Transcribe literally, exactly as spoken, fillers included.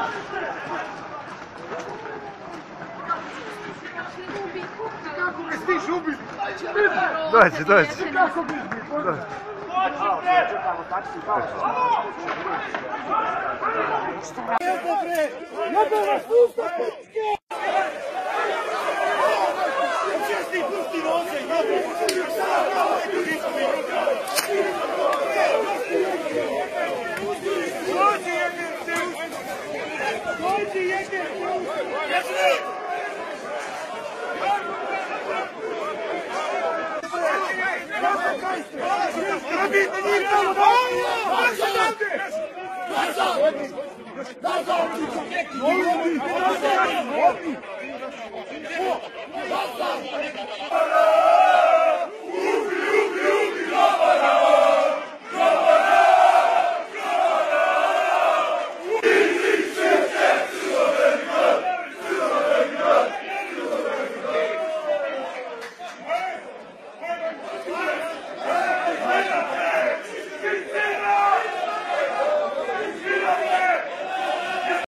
Kako me stiš ubiti? Dođi, dođi. Kako me ubiti? Čekamo taksi, Jebe bre! Jebe vas sustav, pičke! Česti, pusti noze, jebe! Dođi jebe se usti! Dođi jebe se usti! Rabite njih tamo! Dođi ovdje! Nazad! Nazad! Nazad!